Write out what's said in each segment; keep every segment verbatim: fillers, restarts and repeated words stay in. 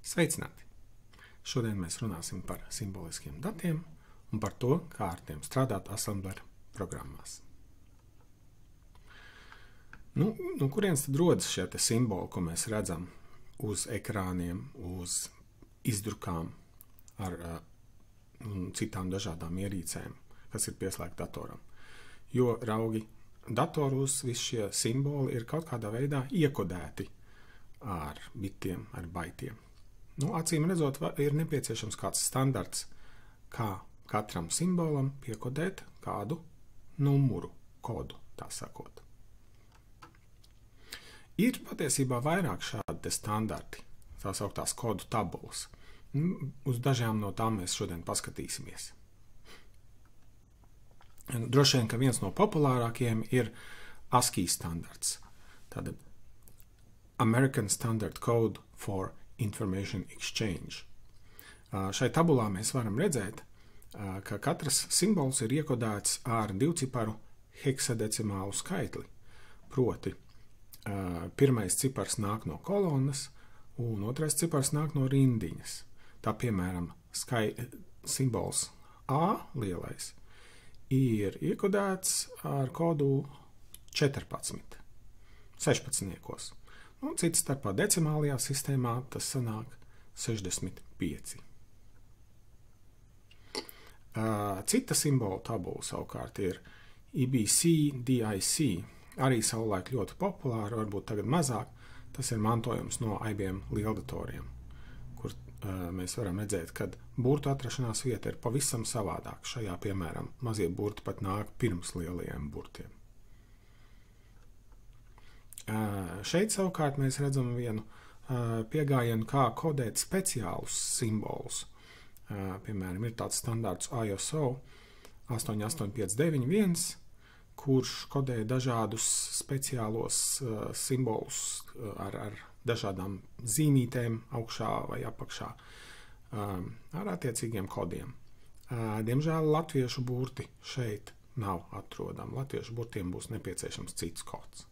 Sveicināti! Šodien mēs runāsim par simboliskiem datiem un par to, kā ar tiem strādāt Assembler programmās. Nu, no kurienes tad rodas šie te simboli, ko mēs redzam uz ekrāniem, uz izdrukām ar uh, citām dažādām ierīcēm, kas ir pieslēgti datoram? Jo, raugi, datoros visi šie simboli ir kaut kādā veidā iekodēti ar bitiem, ar baitiem. Nu, acīm redzot, ir nepieciešams kāds standarts, kā katram simbolam piekodēt kādu numuru, kodu, tā sakot. Ir patiesībā vairāk šādi standarti, tā sauktās kodu tabulas. Uz dažām no tām mēs šodien paskatīsimies. Droši vien, ka viens no populārākajiem ir ASCII standarts. Tātad American Standard Code for Information Exchange. Šai tabulā mēs varam redzēt, ka katrs simbols ir iekodēts ar divciparu heksadecimālu skaitli. Proti, pirmais cipars nāk no kolonas un otrais cipars nāk no rindiņas. Tā piemēram, skai, simbols A lielais ir iekodēts ar kodu četrpadsmit, sešpadsmitniekos. Un cits starpā decimālajā sistēmā tas sanāk sešdesmit pieci. Cita simbolu tabula savukārt ir I B C D I C, arī savulaik ļoti populāra, varbūt tagad mazāk. Tas ir mantojums no I B M lieldatoriem, kur uh, mēs varam redzēt, ka burtu atrašanās vieta ir pavisam savādāk. Šajā, piemēram, mazie burti pat nāk pirms lielajiem burtiem. Uh, šeit savukārt mēs redzam vienu uh, piegājienu, kā kodēt speciālus simbolus. Uh, piemēram, ir tāds standārts I S O astoņi astoņi pieci deviņi viens, kurš kodē dažādus speciālos uh, simbolus uh, ar, ar dažādām zīmītēm augšā vai apakšā uh, ar attiecīgiem kodiem. Uh, diemžēl latviešu burti šeit nav atrodami. Latviešu burtiem būs nepieciešams cits kods.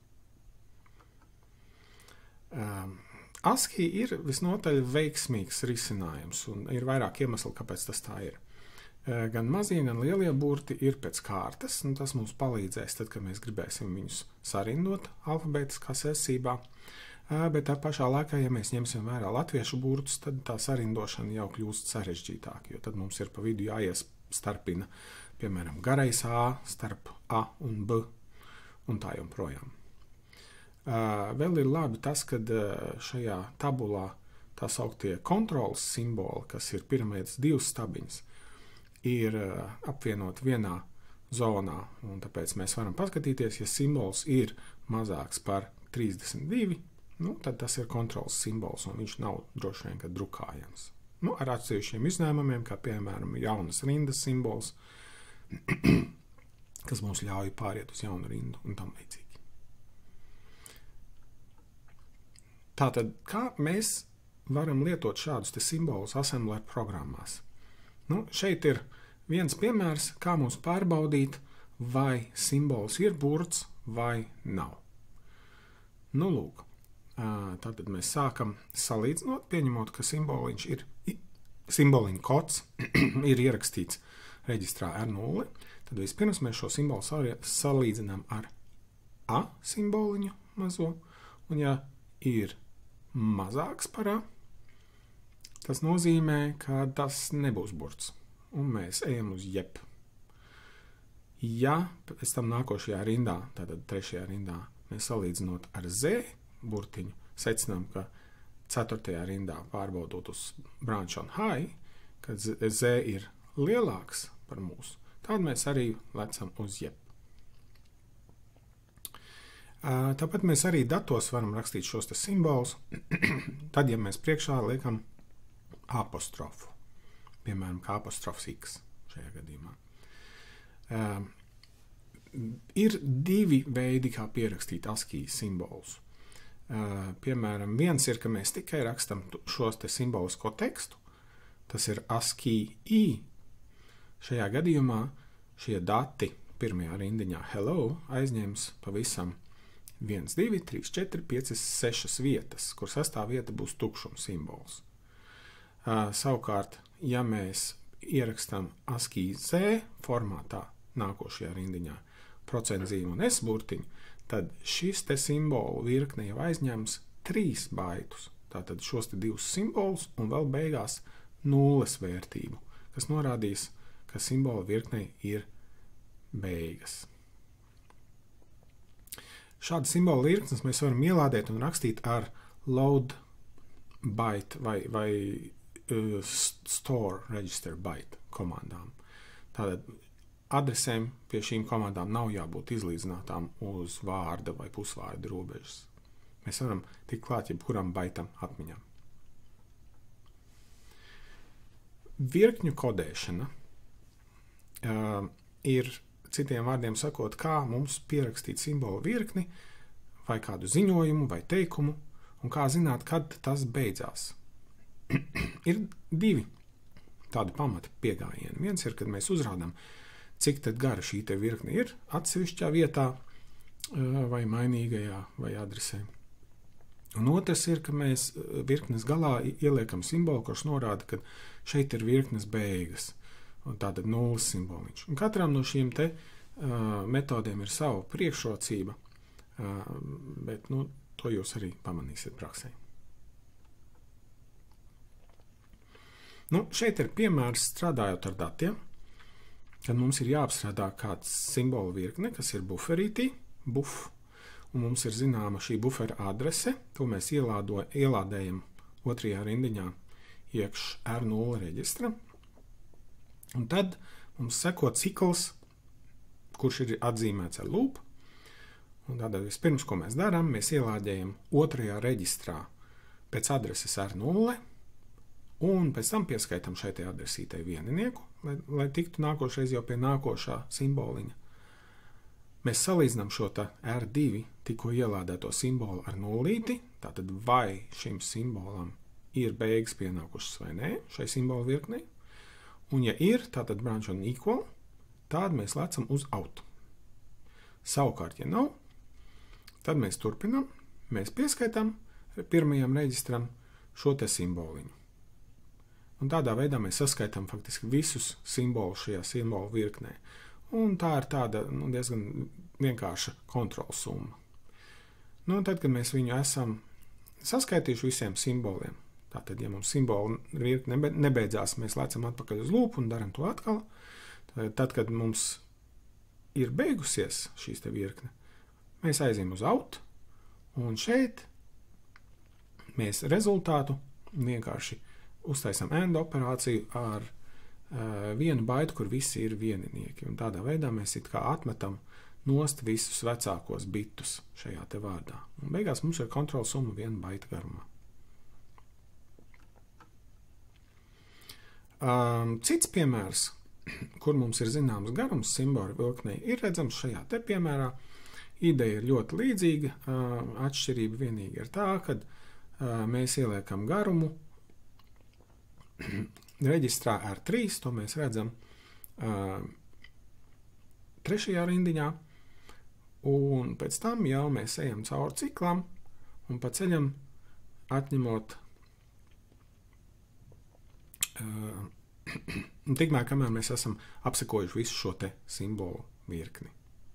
Um, ASCII ir visnotaļ veiksmīgs risinājums, un ir vairāk iemesli, kāpēc tas tā ir. Uh, gan mazie, gan lielie burti ir pēc kārtas, un tas mums palīdzēs tad, kad mēs gribēsim viņus sarindot alfabētiskā secībā, uh, bet tā pašā laikā, ja mēs ņemsim vērā latviešu burtus, tad tā sarindošana jau kļūst sarežģītāk, jo tad mums ir pa vidu jāiestarpina, piemēram, garais A starp A un B, un tā joprojām. Uh, vēl ir labi tas, ka uh, šajā tabulā tā sauktie kontrolas simboli, kas ir pirmais divas stabiņas, ir uh, apvienot vienā zonā, un tāpēc mēs varam paskatīties, ja simbols ir mazāks par trīsdesmit divi, nu, tad tas ir kontrolas simbols, un viņš nav droši vien, ka drukājams. Nu, ar atsevišķiem izņēmumiem, kā piemēram jaunas rindas simbols, kas mums ļauj pāriet uz jaunu rindu un tam līdzīgi. Tātad, kā mēs varam lietot šādus te simbolus Assembler programmās? Nu, šeit ir viens piemērs, kā mums pārbaudīt, vai simbols ir burts vai nav. Nu, lūk, tātad mēs sākam salīdzinot, pieņemot, ka simboliņš ir, simboliņa kods ir ierakstīts reģistrā R nulle, tad vispirms mēs šo simbolu salīdzinām ar A simboliņu mazo, un ja ir mazāks par A, tas nozīmē, ka tas nebūs burts, un mēs ejam uz jeb. Ja pēc tam nākošajā rindā, tātad trešajā rindā, mēs salīdzinot ar Z burtiņu, secinām, ka ceturtajā rindā pārbaudot uz branch on high, kad Z ir lielāks par mūsu, tad mēs arī lecam uz jeb. Tāpat mēs arī datos varam rakstīt šos te simbolus, tad, ja mēs priekšā liekam apostrofu, piemēram, kā apostrofs X šajā gadījumā. Uh, ir divi veidi, kā pierakstīt ASCII simbolus. Uh, piemēram, viens ir, ka mēs tikai rakstam šos te simbolisko tekstu, tas ir ASCII. Šajā gadījumā šie dati pirmajā rindiņā hello aizņems pavisam viens, divi, trīs, četri, pieci, sešas vietas, kur sestā vieta būs tukšuma simbols. Uh, savukārt, ja mēs ierakstām ASCII Z formātā nākošajā rindiņā procentu zīmu un S burtiņu, tad šis te simbolu virkne jau aizņems trīs baitus. Tātad šos te divus simbolus un vēl beigās nulles vērtību, kas norādīs, ka simbolu virknei ir beigas. Šādu simbolu virknes mēs varam ielādēt un rakstīt ar load byte vai, vai uh, store register byte komandām. Tātad adresēm pie šīm komandām nav jābūt izlīdzinātām uz vārda vai pusvārda robežas. Mēs varam tikt klāt jebkuram baitam atmiņam. Virkņu kodēšana uh, ir, citiem vārdiem sakot, kā mums pierakstīt simbolu virkni vai kādu ziņojumu vai teikumu, un kā zināt, kad tas beidzās. Ir divi tādi pamata piegājieni. Viens ir, kad mēs uzrādām, cik tad gara šī te virkne ir atsevišķā vietā vai mainīgajā vai adresē. Un otrs ir, ka mēs virknes galā ieliekam simbolu, kurš norāda, ka šeit ir virknes beigas, un tātad nulles simboliņš. Un katram no šiem te uh, metodiem ir sava priekšrocība, uh, bet nu, to jūs arī pamanīsiet praksē. Nu, šeit ir piemērs strādājot ar datiem, kad mums ir jāapstrādā kāds simbolu virkne, kas ir buferītī, buf, un mums ir zināma šī bufera adrese, to mēs ielādo, ielādējam otrajā rindiņā iekš R nulle reģistra, un tad mums seko cikls, kurš ir atzīmēts ar loop, un tātad vispirms, ko mēs darām, mēs ielādējam otrajā reģistrā pēc adreses R nulle, un pēc tam pieskaitam šai te adresītei vieninieku, lai, lai tiktu nākošreiz jau pie nākošā simboliņa. Mēs salīdzinām šo tā R divi tikko ielādēto simbolu ar nullīti, tātad vai šim simbolam ir beigas pienākušas vai nē, šai simbolu virknei. Un ja ir, tātad branch on equal, tad mēs lecam uz out. Savukārt, ja nav, tad mēs turpinām, mēs pieskaitām pirmajam reģistram šo te simboliņu. Un tādā veidā mēs saskaitām faktiski visus simbolus šajā simbolu virknē. Un tā ir tāda nu, diezgan vienkārša kontrols summa. Nu, tad, kad mēs viņu esam saskaitījuši visiem simboliem, tātad, ja mums simbolu virkne nebeidzās, mēs lecam atpakaļ uz loop un daram to atkal. Tad, kad mums ir beigusies šīs te virkne, mēs aizījām uz out, un šeit mēs rezultātu vienkārši uztaisam AND operāciju ar vienu baitu, kur visi ir vieninieki. Un tādā veidā mēs it kā atmetam nost visus vecākos bitus šajā te vārdā. Un beigās mums ir kontrola summa viena baita garumā. Um, cits piemērs, kur mums ir zināms garums simbolu vilknei, ir redzams šajā te piemērā. Ideja ir ļoti līdzīga. Uh, atšķirība vienīgi ir tā, ka uh, mēs ieliekam garumu reģistrā R trīs, to mēs redzam uh, trešajā rindiņā, un pēc tam jau mēs ejam cauri ciklam un pa ceļam atņemot uh, tikmēr, kamēr mēs esam apsekojuši visu šo te simbolu virkni.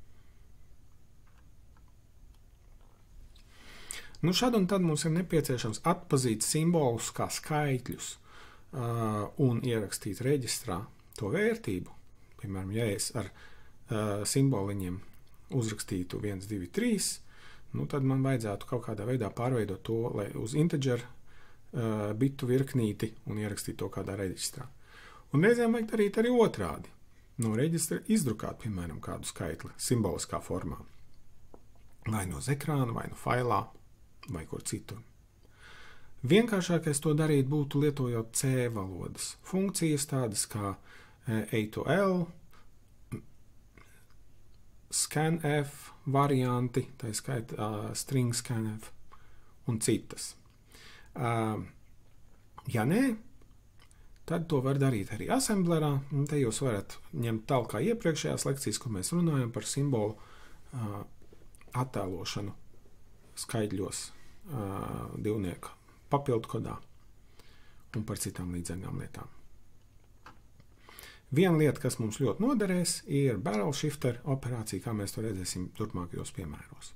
Nu, šad un tad mums ir nepieciešams atpazīt simbolus kā skaitļus Uh, un ierakstīt reģistrā to vērtību. Piemēram, ja es ar uh, simboliņiem uzrakstītu viens, divi, trīs, nu tad man vajadzētu kaut kādā veidā pārveidot to, lai uz integer uh, bitu virknīti un ierakstīt to kādā reģistrā. Un reizēm vajag darīt arī otrādi. No reģistra izdrukāt, piemēram, kādu skaitli simboliskā formā. Vai no uz ekrāna, vai no failā, vai kur citur. Vienkāršākais to darīt būtu lietojot C valodas funkcijas, tādas kā A to L, scanf varianti, tā skaitā uh, string scanf un citas. Uh, ja nē, tad to var darīt arī assemblerā, un te jūs varat ņemt tālāk kā iepriekšējās lekcijas, kur mēs runājam par simbolu uh, attēlošanu skaidļos uh, divnieku papildu kodā. un par citām līdzīgām lietām. Viena lieta, kas mums ļoti noderēs, ir barrel shifter operācija, kā mēs to redzēsim turpmākajos piemēros.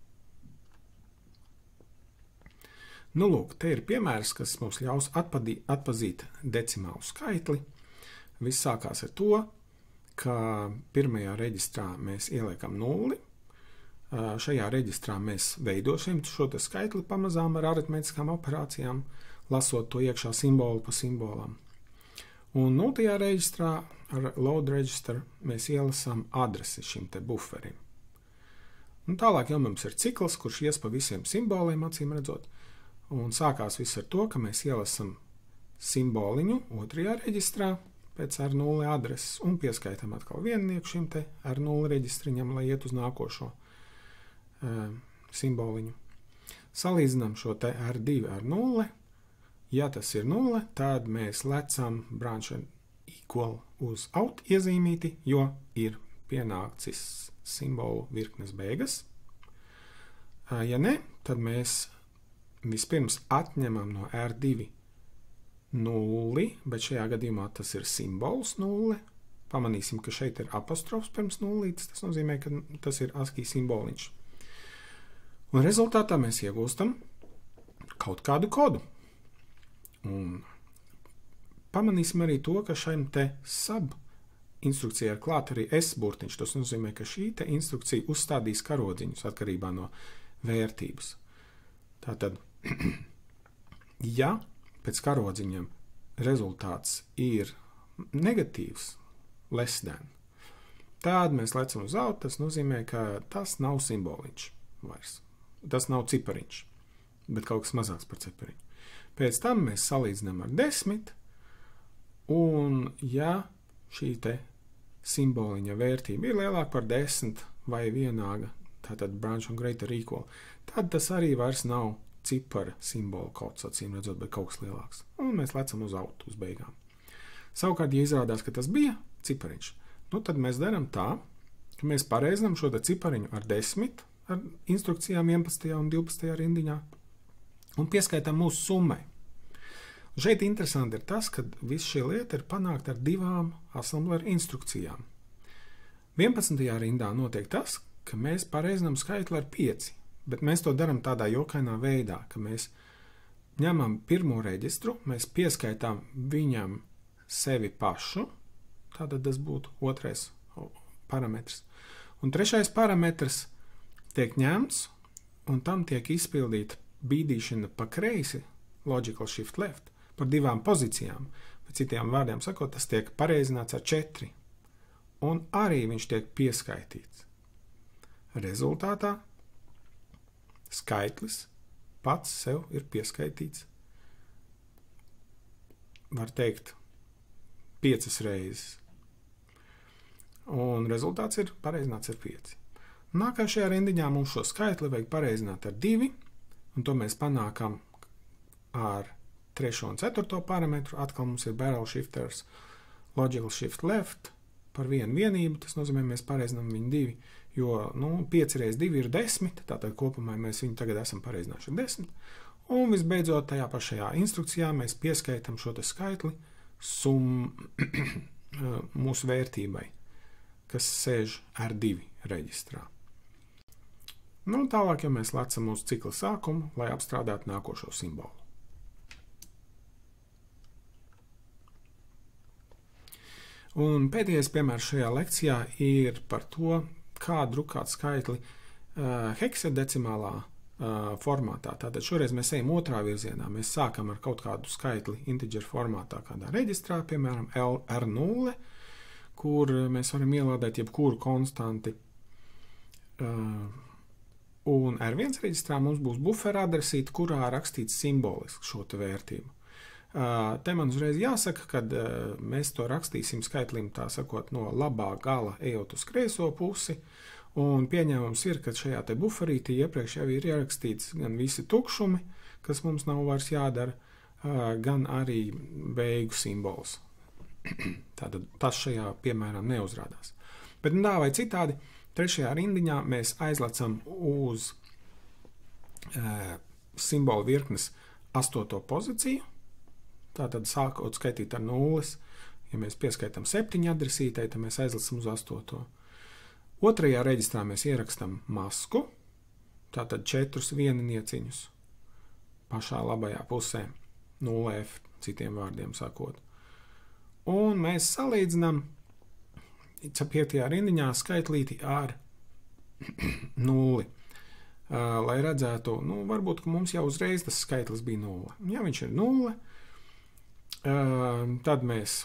Nu, lūk, te ir piemērs, kas mums ļaus atpadī, atpazīt decimālu skaitli. Viss sākās ar to, ka pirmajā reģistrā mēs ieliekam nulli. Šajā reģistrā mēs veidosim šo te skaitli pamazām ar aritmētiskām operācijām, lasot to iekšā simbolu pa simbolam. Un nultajā reģistrā ar load register mēs ielasām adresi šim te buferim. Un tālāk jau mums ir cikls, kurš ies pa visiem simboliem, acīm redzot. Un sākās viss ar to, ka mēs ielasam simboliņu otrajā reģistrā pēc ar nulli adreses un pieskaitam atkal viennieku šim te ar nulli reģistriņam, lai iet uz nākošo uh, simboliņu. Salīdzinām šo te ar divi ar nulli. Ja tas ir nulle, tad mēs lecam branch equal uz out iezīmīti, jo ir pienācis simbolu virknes beigas. Uh, ja ne, tad mēs vispirms atņemam no R divi nulli, bet šajā gadījumā tas ir simbols nulle. Pamanīsim, ka šeit ir apostrofs pirms nullītes, tas nozīmē, ka tas ir ASCII simboliņš. Un rezultātā mēs iegūstam kaut kādu kodu. Un pamanīsim arī to, ka šajam te sub instrukcijai ir klāt arī S burtiņš. Tas nozīmē, ka šī te instrukcija uzstādīs karodziņus atkarībā no vērtības. Tātad, ja pēc karodziņam rezultāts ir negatīvs, less than, tad mēs lecam uz out, tas nozīmē, ka tas nav simboliņš vairs. Tas nav cipariņš, bet kaut kas mazāks par cipariņu. Pēc tam mēs salīdzinām ar desmit, un ja šī te simboliņa vērtība ir lielāka par desmit vai vienāga, tātad branch un greater equal, tad tas arī vairs nav cipara simbolu kods, acīm redzot, bet kaut kas lielāks. Un mēs lecam uz out, uz beigām. Savukārt, ja izrādās, ka tas bija cipariņš, nu tad mēs darām tā, ka mēs pareizinām šo te cipariņu ar desmit, ar instrukcijām vienpadsmitajā un divpadsmitajā rindiņā, un pieskaitām mūsu summai. Un šeit interesanti ir tas, ka viss šī lieta ir panākt ar divām assembleru instrukcijām. vienpadsmitajā rindā notiek tas, ka mēs pareizinām skaitli ar pieci. Bet mēs to darām tādā jokainā veidā, ka mēs ņemam pirmo reģistru, mēs pieskaitām viņam sevi pašu, tātad tas būtu otrais parametrs. Un trešais parametrs tiek ņemts, un tam tiek izpildīta bīdīšana pa kreisi, logical shift left, par divām pozīcijām. Pēc citiem vārdiem sakot, tas tiek pareizināts ar četri, un arī viņš tiek pieskaitīts. Rezultātā skaitlis pats sev ir pieskaitīts, var teikt, piecas reizes. Un rezultāts ir pareizināts ar pieci. Nākamajā rindiņā mums šo skaitli vajag pareizināt ar divi, un to mēs panākam ar trešo un ceturto parametru. Atkal mums ir barrel shifters, logical shift left par vienu vienību, tas nozīmē, mēs pareizinām viņu divi, jo, nu, pieci reiz divi ir desmit, tātad kopumā mēs viņu tagad esam pareizinājuši ar desmit. Un visbeidzot, tajā pašajā instrukcijā mēs pieskaitam šo te skaitli sum mūsu vērtībai, kas sēž ar divi reģistrā. Nu, tālāk, ja mēs lecam uz cikla sākumu, lai apstrādātu nākošo simbolu. Un pēdējais piemērs šajā lekcijā ir par to, kā drukāt skaitli uh, heksadecimālā uh, formātā. Tātad šoreiz mēs ejam otrā virzienā. Mēs sākam ar kaut kādu skaitli integer formātā kādā reģistrā, piemēram R nulle, kur mēs varam ielādēt jebkuru konstanti. Uh, un R viens reģistrā mums būs bufera adresīte, kurā rakstīts simboliski šo te vērtību. Uh, te man uzreiz jāsaka, kad uh, mēs to rakstīsim skaitlim, tā sakot, no labā gala ejot uz kreiso pusi, un pieņēmums ir, ka šajā te buferītī iepriekš jau ir ierakstīts gan visi tukšumi, kas mums nav vairs jādara, uh, gan arī beigu simbols. Tātad tas šajā piemēram neuzrādās. Bet tā vai citādi, trešajā rindiņā mēs aizlecam uz uh, simbolu virknes astoto pozīciju. tātad sākot skaitīt ar nulles. Ja mēs pieskaitam septiņu adresītei, tad mēs aizlasam uz astoto. Otrajā reģistrā mēs ierakstam masku, tātad četrus vieninieciņus pašā labajā pusē, nulle F, citiem vārdiem sakot. Un mēs salīdzinām piektajā rindiņā skaitlīti ar nulli, uh, lai redzētu, nu, varbūt, ka mums jau uzreiz tas skaitlis bija nulle. Ja viņš ir nulle, uh, tad mēs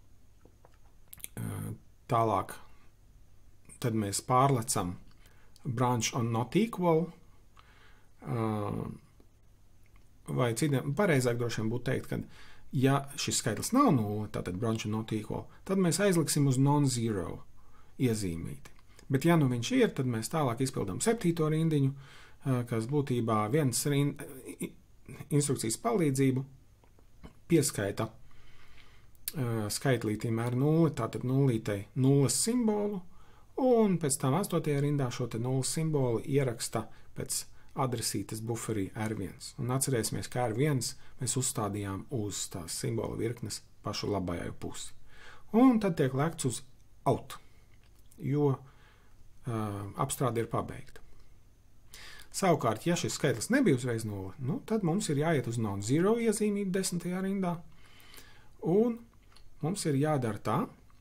uh, tālāk, tad mēs pārlecam branch on not equal, uh, vai citiem, pareizāk droši vien būtu teikt, ka ja šis skaitlis nav nulle, tātad branch on not equal, tad mēs aizliksim uz non-zero iezīmīti. Bet ja nu viņš ir, tad mēs tālāk izpildām septīto rindiņu, kas būtībā viens rind, instrukcijas palīdzību pieskaita skaitlītīm ar nulli, tātad nullītei nulles simbolu, un pēc tam astotajā rindā šo te nulles simbolu ieraksta pēc adresītes buferī R viens. Un atcerēsimies, ka R viens mēs uzstādījām uz tās simbola virknes pašu labajai pusi. Un tad tiek lekts uz out, jo Uh, apstrāde ir pabeigta. Savukārt, ja šis skaitlis nebija uzreiz nulle, nu, tad mums ir jāiet uz non-zero iezīmīt desmitajā rindā, un mums ir jādara tā,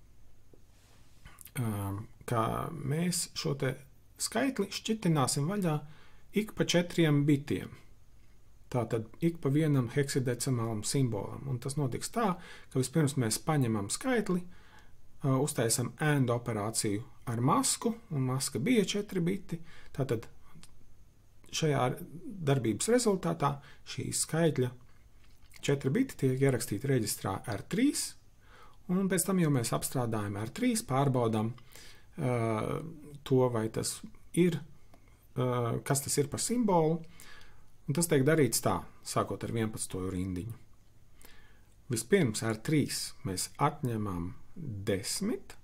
uh, ka mēs šo te skaitli šķitināsim vaļā ik pa četriem bitiem. Tātad ik pa vienam heksadecimālam simbolam. Un tas notiks tā, ka vispirms mēs paņemam skaitli, uh, uztaisam AND operāciju ar masku, un maska bija četri biti. Tātad šajā darbības rezultātā šī skaitļa četri biti tiek ierakstīti reģistrā R trīs, un pēc tam jau mēs apstrādājam R trīs, pārbaudām uh, to, vai tas ir, uh, kas tas ir par simbolu, un tas tiek darīts tā, sākot ar vienpadsmito rindiņu. Vispirms R trīs mēs atņemam desmit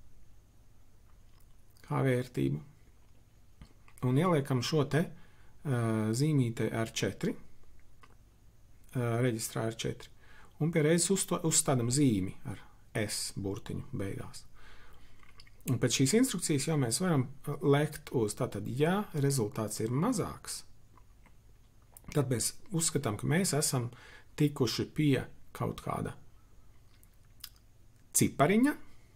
kā vērtību un ieliekam šo te uh, zīmītei R četri, uh, reģistrā R četri, un pie reizes uzstādam zīmi ar S burtiņu beigās. Un pēc šīs instrukcijas jau mēs varam lekt uz, tātad, ja rezultāts ir mazāks, tad mēs uzskatām, ka mēs esam tikuši pie kaut kāda cipariņa,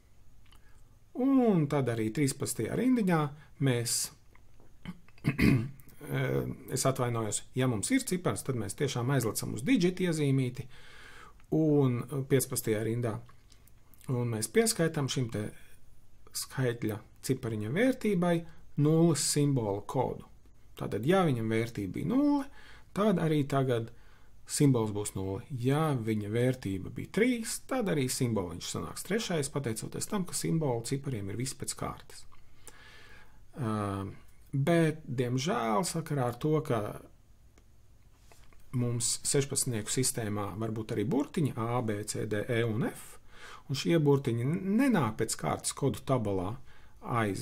un tad arī trīspadsmitajā rindiņā mēs, es atvainojos, ja mums ir cipars, tad mēs tiešām aizlicam uz digit iezīmīti, un piecpadsmitajā rindā, un mēs pieskaitām šim te skaitļa cipariņa vērtībai nulles simbolu kodu. Tātad, ja viņam vērtība bija nulle, tad arī tagad simbols būs nulle. Ja viņa vērtība bija trīs, tad arī simboliņš sanāks trešais, pateicoties tam, ka simbolu cipariem ir viss pēc kārtas. Uh, bet, diemžēl, sakarā ar to, ka mums sešpadsmitnieku sistēmā var būt arī burtiņi A, B, C, D, E un F, un šie burtiņi nenāk pēc kārtas kodu tabulā aiz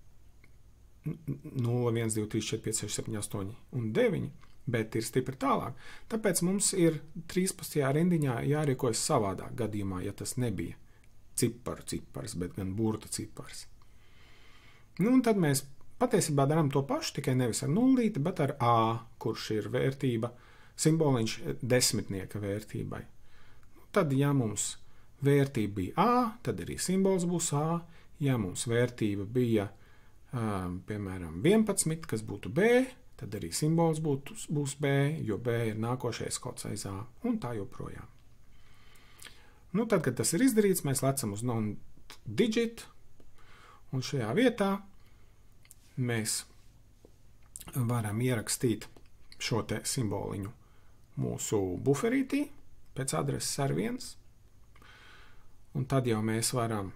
nulle, viens, divi, trīs, četri, pieci, seši, septiņi, astoņi un deviņi, bet ir stipri tālāk. Tāpēc mums ir trīspadsmitajā rindiņā jārīkojas savādāk gadījumā, ja tas nebija ciparu cipars, bet gan burta cipars. Nu, un tad mēs patiesībā darām to pašu, tikai nevis ar nullīti, bet ar A, kurš ir vērtība, simboliņš desmitnieka vērtībai. Nu, tad, ja mums vērtība bija A, tad arī simbols būs A. Ja mums vērtība bija, um, piemēram, vienpadsmit, kas būtu B, tad arī simbols būtu, būs B, jo B ir nākošais kods aiz A, un tā joprojām. Nu, tad, kad tas ir izdarīts, mēs lecam uz non-digit, un šajā vietā mēs varam ierakstīt šo te simboliņu mūsu buferītī pēc adreses R viens, un tad jau mēs varam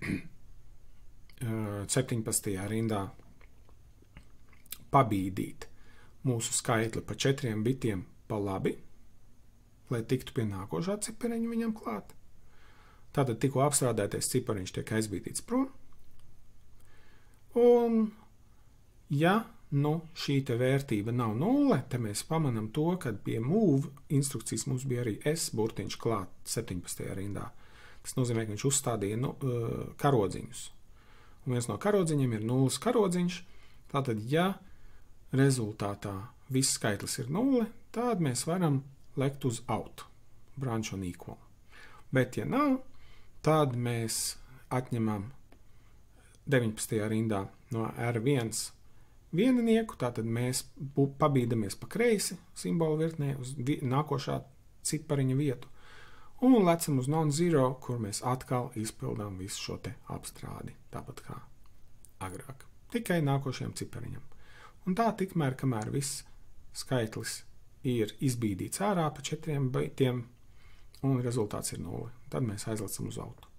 septiņpadsmitajā rindā pabīdīt mūsu skaitli pa četriem bitiem pa labi, lai tiktu pie nākošā cipariņa viņam klāt. Tātad tikko apstrādātais cipariņš tiek aizbīdīts prom. Un, ja nu, šī te vērtība nav nulle, te mēs pamanam to, ka pie move instrukcijas mums bija arī S burtiņš klāt septiņpadsmitajā rindā. Tas nozīmē, ka viņš uzstādīja nu, karodziņus. Un viens no karodziņiem ir nulles karodziņš. Tātad, ja rezultātā viss skaitlis ir nulle, tad mēs varam lekt uz out, branch on equal. Bet, ja nav, tad mēs atņemam deviņpadsmitajā rindā no R viens viennieku, tātad mēs pabīdamies pa kreisi simbolu virknē uz vi- nākošā cipariņa vietu un lecam uz non-zero, kur mēs atkal izpildām visu šo te apstrādi, tāpat kā agrāk, tikai nākošajam cipariņam. Un tā tikmēr, kamēr viss skaitlis ir izbīdīts ārā pa četriem baitiem un rezultāts ir nulle, tad mēs aizlecam uz autu.